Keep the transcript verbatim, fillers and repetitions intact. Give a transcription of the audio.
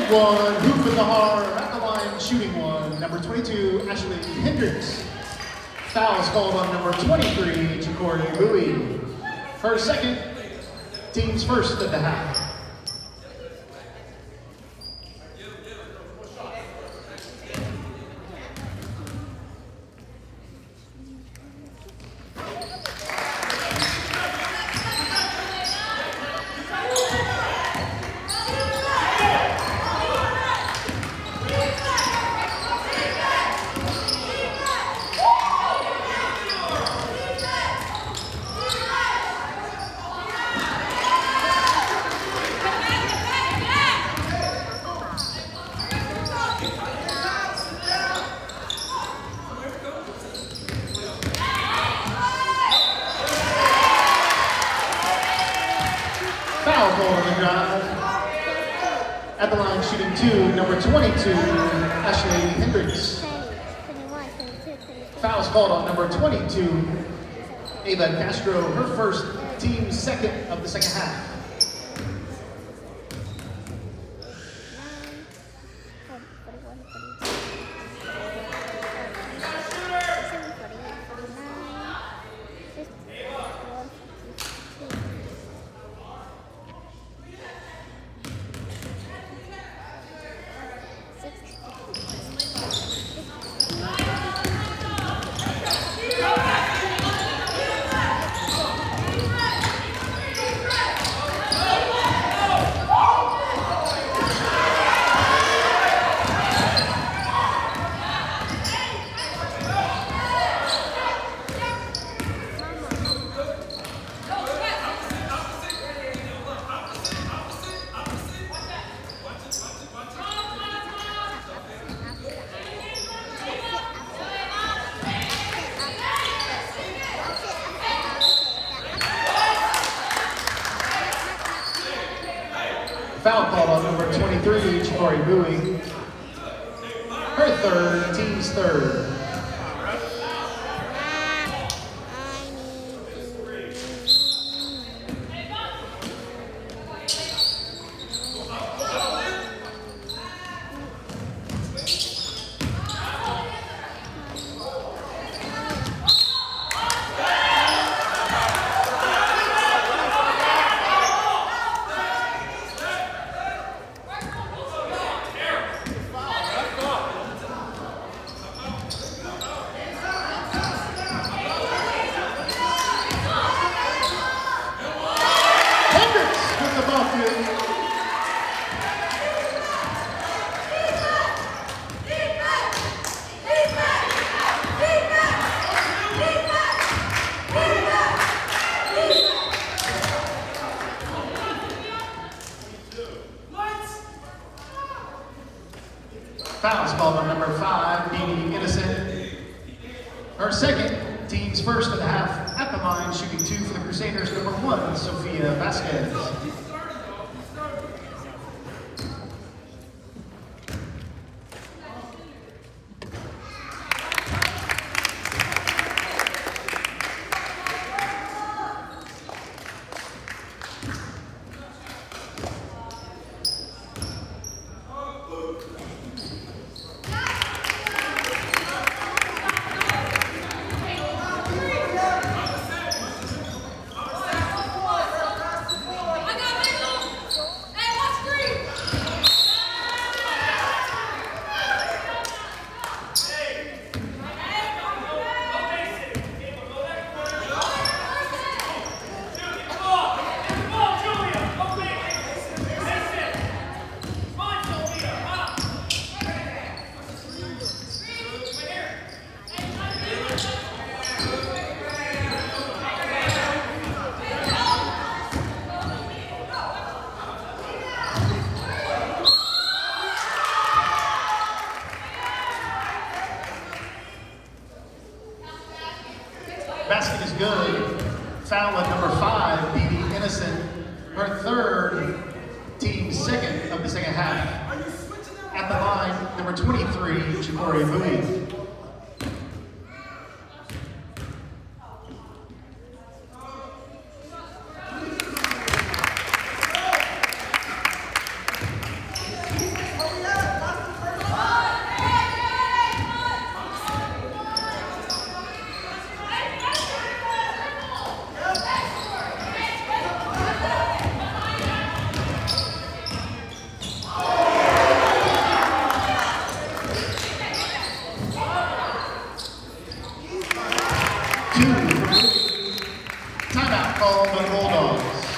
And one, hoop in the heart, at the line, shooting one, number twenty-two, Ashley Hendricks. Fouls called on number twenty-three, Chikori Bowie. Her second, team's first at the half. Foul call on the drive. At the line, shooting two, number twenty-two, Ashley Hendricks. Fouls called on number twenty-two, Ava Castro, her first, team second of the second half. Foul called on number twenty-three, Chikori Bowie. Her third, team's third. Fouls called on number five, Dee Innocent. Her second, team's first of the half. At the line, shooting two for the Crusaders, number one, Sofia Vasquez. Basket is good. Foul at number five, Dee Innocent. Her third, team second of the second half. At the line, number twenty-three, Chikori Bowie.